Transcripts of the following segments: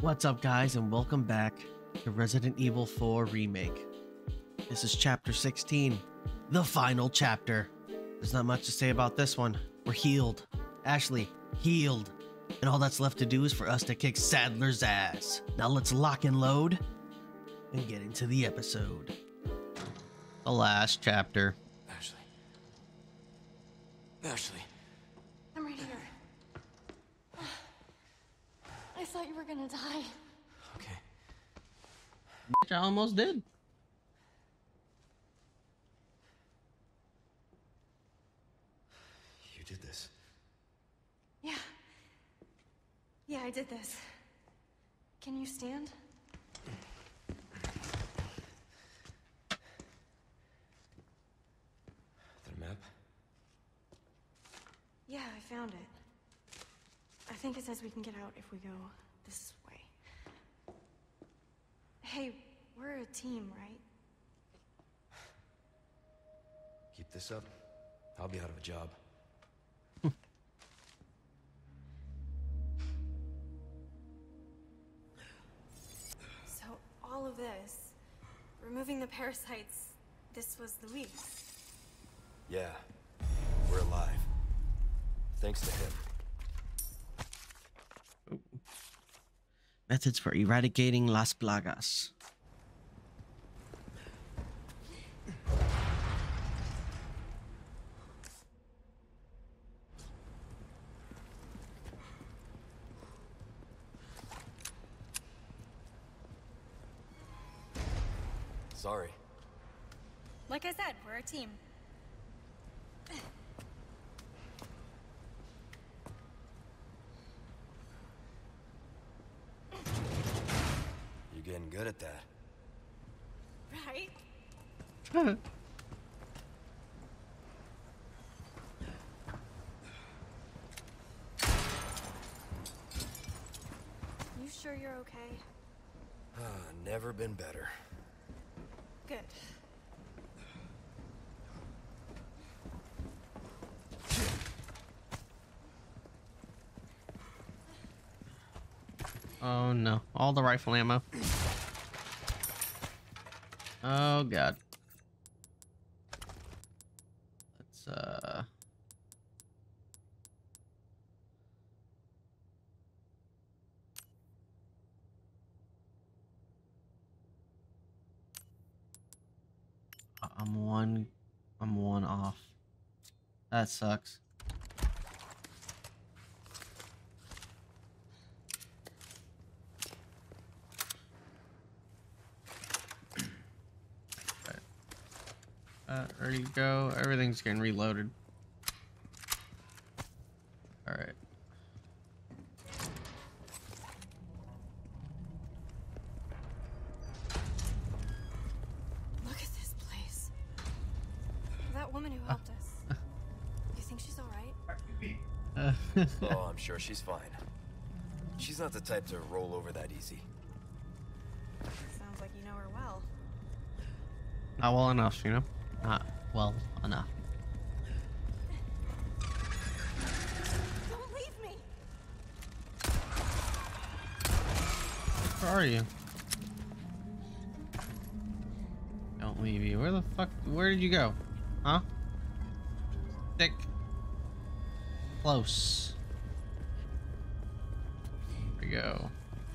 What's up, guys, and welcome back to Resident Evil 4 Remake. This is Chapter 16, the final chapter. There's not much to say about this one. We're healed. Ashley, healed. And all that's left to do is for us to kick Sadler's ass. Now let's lock and load and get into the episode. The last chapter. Ashley. I'm right here. I thought you were gonna die. Okay. Which I almost did. You did this. Yeah. Yeah, I did this. Can you stand? The map? Yeah, I found it. I think it says we can get out if we go this way. Hey, we're a team, right? Keep this up. I'll be out of a job. So, all of this, removing the parasites, this was Luis. Yeah. We're alive. Thanks to him. Methods for eradicating Las Plagas. Sorry. Like I said, we're a team. You're getting good at that. Right? You sure you're okay? Never been better. Good. Oh no, all the rifle ammo. Oh god. Let's I'm one off. That sucks. There you go. Everything's getting reloaded. All right. Look at this place. That woman who helped us. You think she's all right? Oh, I'm sure she's fine. She's not the type to roll over that easy. Sounds like you know her well. Not well enough, you know? Not well enough. Don't leave me! Where are you? Don't leave you. Where the fuck? Where did you go? Huh? Stick. Close. There we go.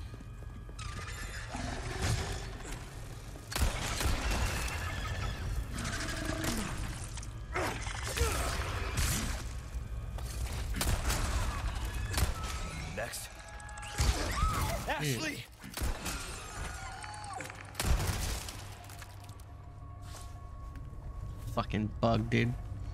Next. Ashley! Fucking bug, dude.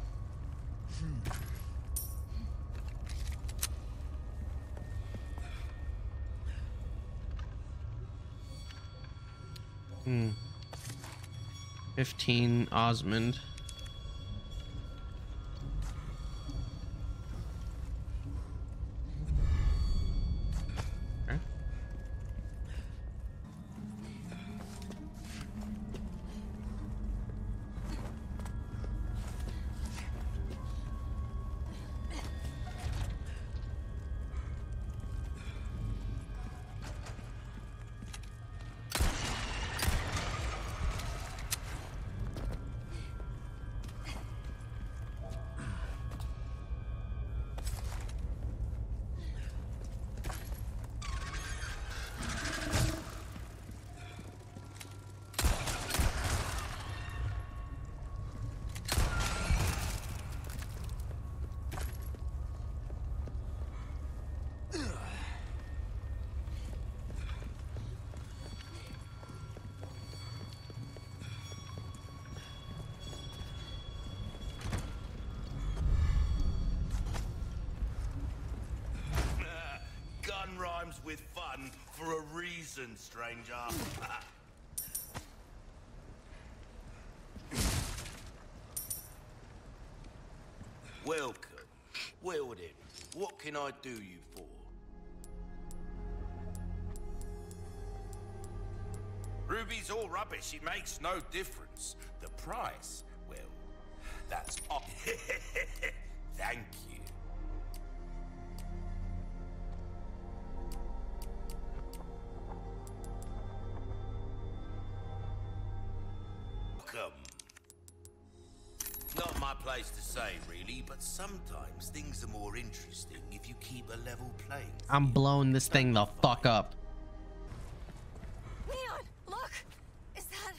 Hmm. 15 Osmond. Okay. comes with fun for a reason, stranger. Welcome. Well then, what can I do you for? Ruby's all rubbish, it makes no difference. The price, well, that's up. Thank you. Welcome. Not my place to say, really, but sometimes things are more interesting if you keep a level playing field. I'm blowing this thing the fuck up. Leon, look! Is that...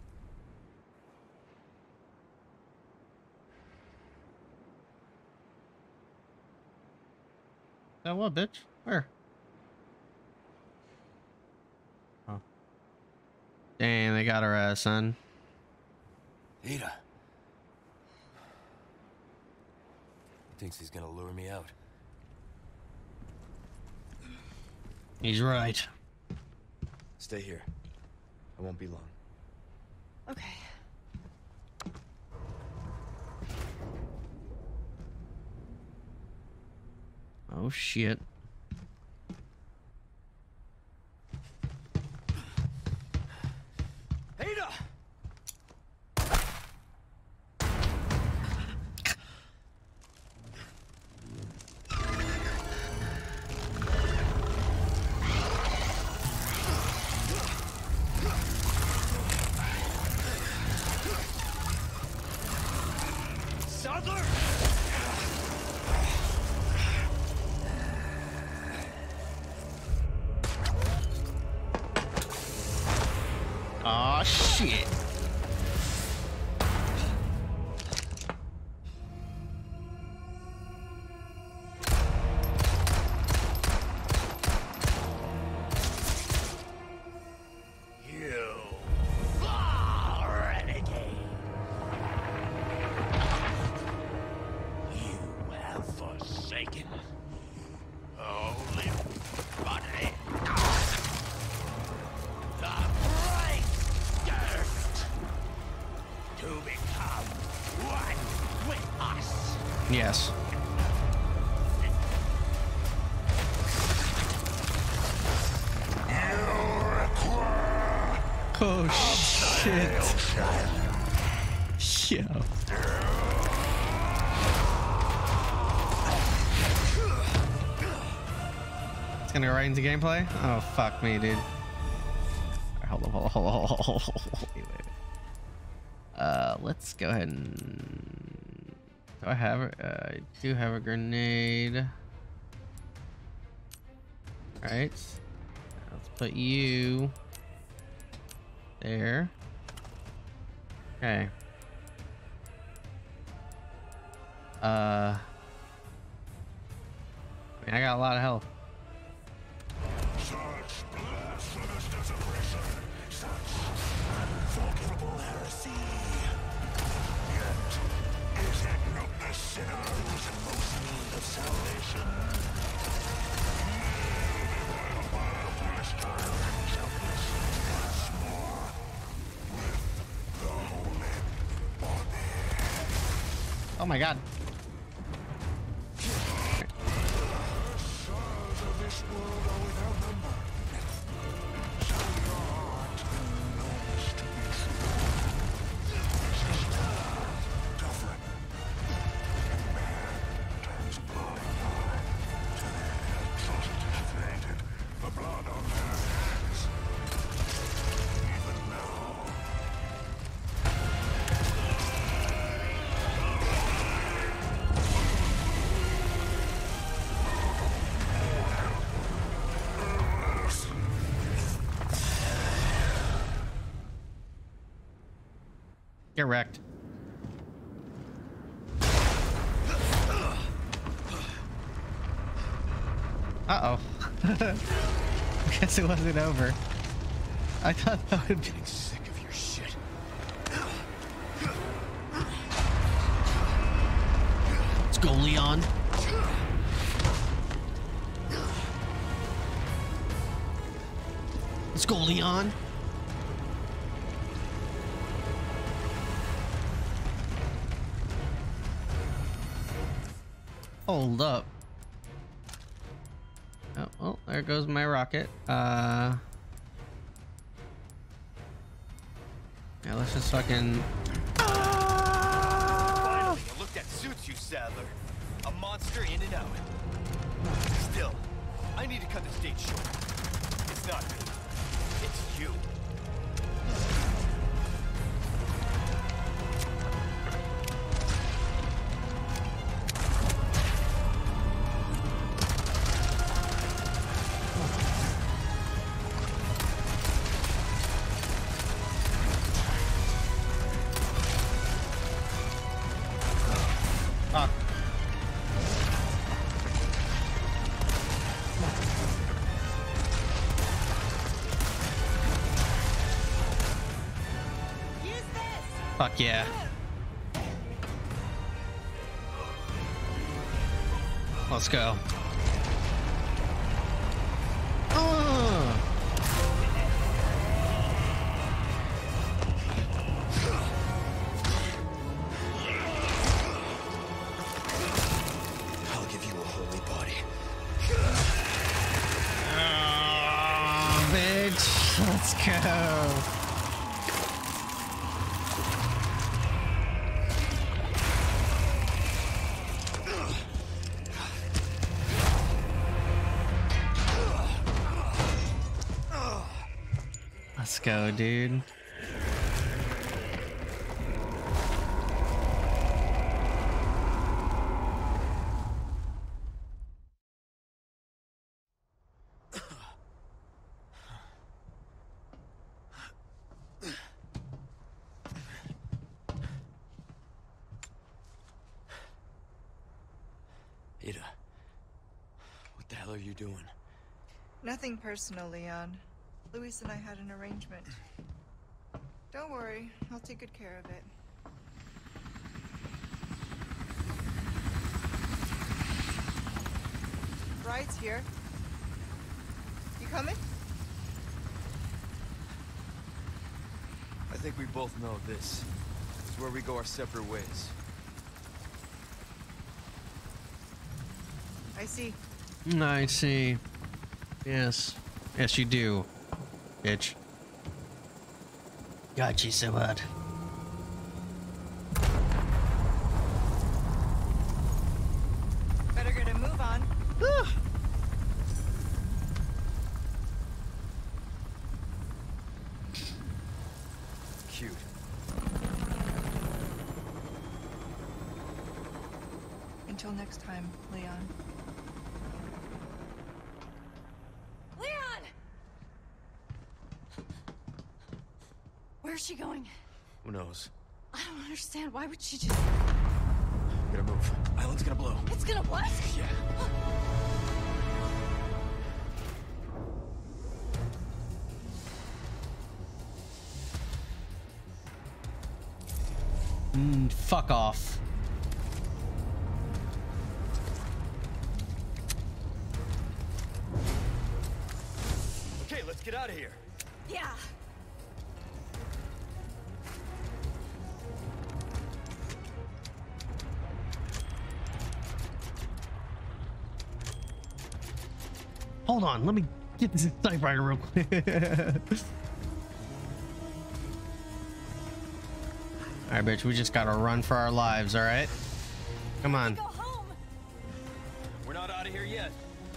That what, bitch? Where? Oh. Dang, they got her ass, son. Ada. Thinks he's gonna lure me out. He's right. Stay here. I won't be long. Okay. Oh shit. Ada! Oh shit. Yes. Oh shit. Yo. It's gonna go right into gameplay? Oh fuck me, dude. Hold on, hold on. Wait. Let's go ahead and... Do I have it? I do have a grenade. Alright. Let's put you there. Okay. I mean, I got a lot of health. Oh my god. Get wrecked. Uh-oh. Guess it wasn't over. I thought that would be... Getting sick of your shit. Let's go, Leon. Let's go, Leon. Hold up. Oh, well, there goes my rocket. Yeah, let's just fucking... Finally, a look that suits you, Sadler. A monster in and out. Still, I need to cut this date short. It's not me. It's you. Fuck. Fuck yeah. Let's go. I'll give you a holy body. Oh, bitch. Let's go. Let's go, dude. Ada, what the hell are you doing? Nothing personal, Leon. Luis and I had an arrangement. Don't worry, I'll take good care of it. Ride's here. You coming? I think we both know this is where we go our separate ways. I see. I see. Yes. Yes, you do. Bitch. Got you so bad. Better get a move on. Cute. Until next time, Leon. Leon! Where's she going? Who knows? I don't understand. Why would she just... We gotta move. Island's gonna blow. It's gonna what? Yeah. Fuck off. Okay, let's get out of here. Yeah. Hold on, let me get this typewriter real quick. Alright, bitch, we just gotta run for our lives, alright? Come on. Go home. We're not out of here yet.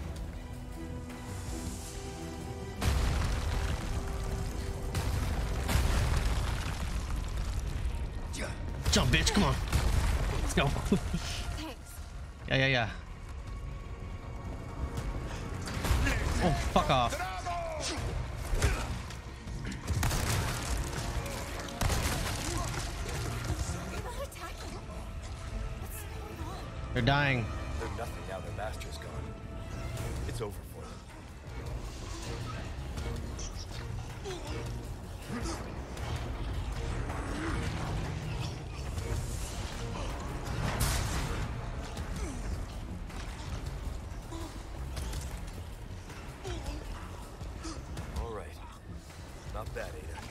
Jump, bitch, come on. Let's go. Thanks. Yeah. Oh, fuck off. They're not attacking. What's going on? They're dying. They're nothing now their master's gone. It's over for them. All right, Not bad,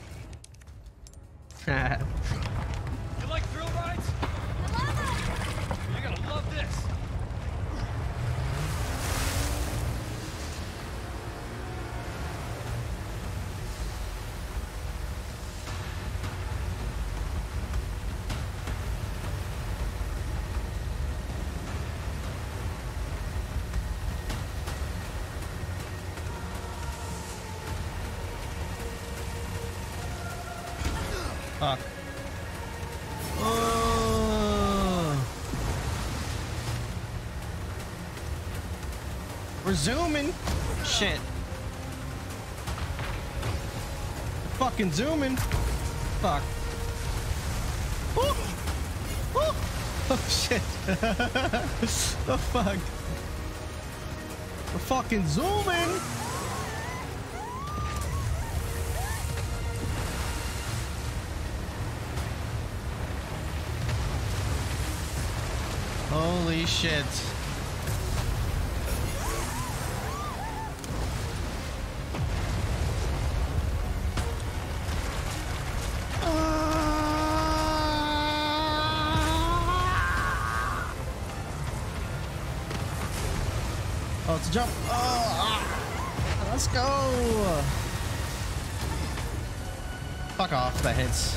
Ada. You like thrill rides? You're gonna love this. Fuck. Oh. We're zooming. Shit. Fucking zooming. Fuck. Woo. Woo. Oh shit. The fuck. We're fucking zooming. Holy shit. Oh, it's a jump. Oh, let's go. Fuck off, that hits.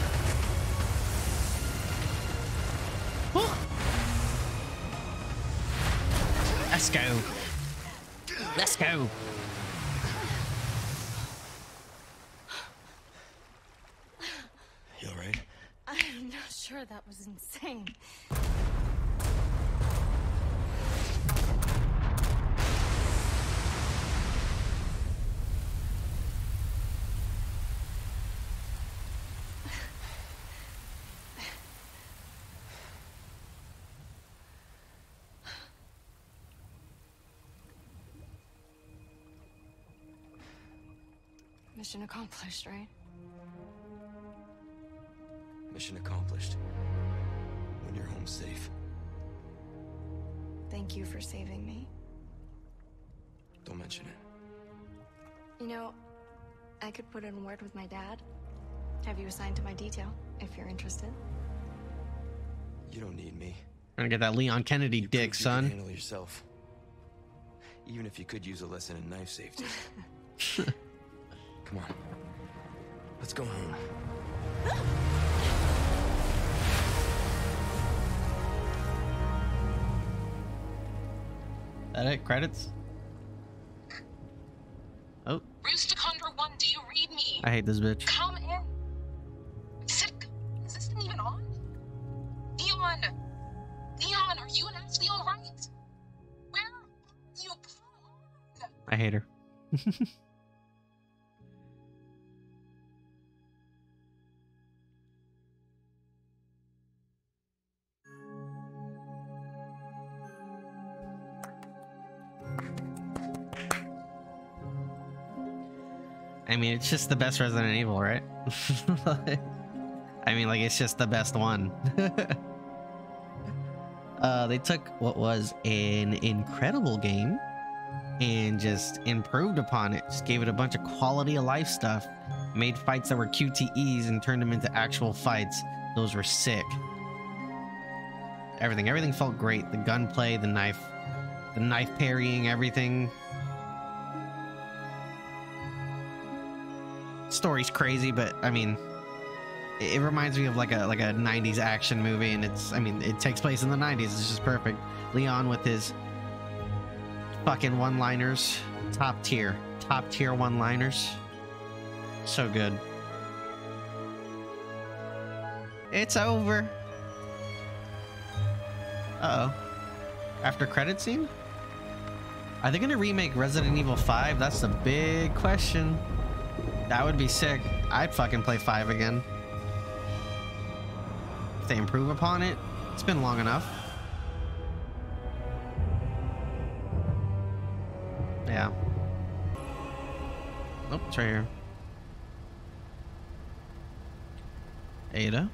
Let's go. Let's go. You alright? I'm not sure, that was insane. Mission accomplished, right? Mission accomplished. When you're home safe. Thank you for saving me. Don't mention it. You know, I could put in a word with my dad. Have you assigned to my detail, if you're interested. You don't need me. Gonna get that Leon Kennedy You dick, proved you son. can handle yourself. Even if you could use a lesson in knife safety. Come on. Let's go home. That it? Credits? Oh, Rooster Condor 1, do you read me? I hate this bitch. Come in. Is this thing even on? Leon! Leon, are you and Ashley all right? Where are you? Come on! I hate her. I mean, it's just the best Resident Evil, right? I mean, like, it's just the best one. They took what was an incredible game and just improved upon it. Just gave it a bunch of quality of life stuff. Made fights that were QTEs and turned them into actual fights. Those were sick. Everything felt great. The gunplay, the knife parrying, everything. Story's crazy, but I mean, it reminds me of like a 90s action movie, and it takes place in the 90s. It's just perfect. Leon with his fucking one-liners, top tier one-liners. So good. It's over. Uh-oh. After credit scene? Are they gonna remake Resident Evil 5? That's the big question. That would be sick. I'd fucking play 5 again. If they improve upon it, it's been long enough. Yeah. Nope, it's right here. Ada?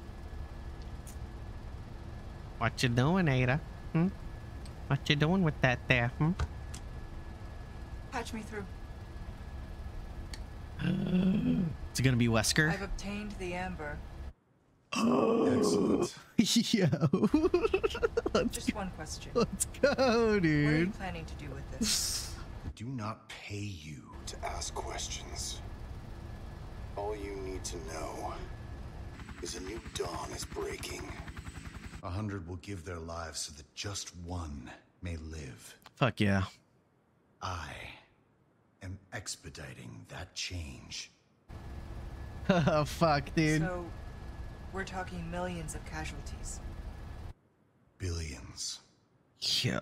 What you doing, Ada? Hmm? What you doing with that there, hmm? Patch me through. It's gonna be Wesker. I've obtained the amber. Excellent. Yo. Just one question. Let's go, What are you dude. planning to do with this? I do not pay you to ask questions. All you need to know is a new dawn is breaking. 100 will give their lives so that just one may live. Fuck yeah. I am expediting that change. Oh, fuck, dude. So, we're talking millions of casualties. Billions. Yo.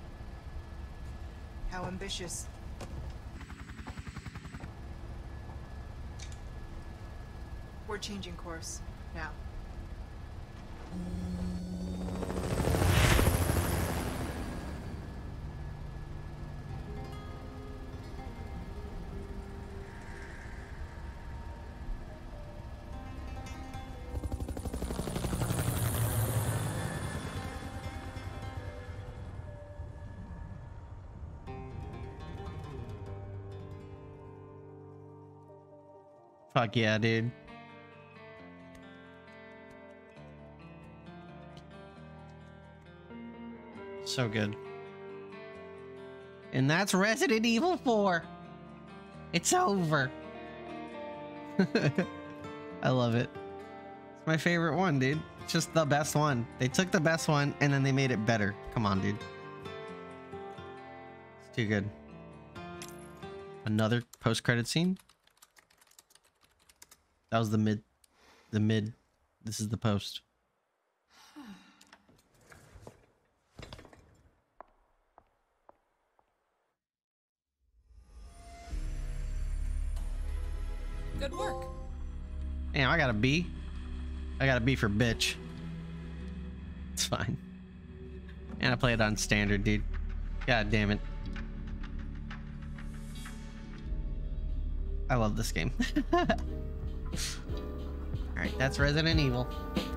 How ambitious. We're changing course now. Fuck yeah, dude. So good. And that's Resident Evil 4. It's over. I love it. It's my favorite one, dude. It's just the best one. They took the best one and then they made it better. Come on, dude. It's too good. Another post-credit scene. That was the mid. This is the post. Good work. Damn, I got a B. I got a B for bitch. It's fine. And I play it on standard, dude. God damn it. I love this game. Alright, that's Resident Evil.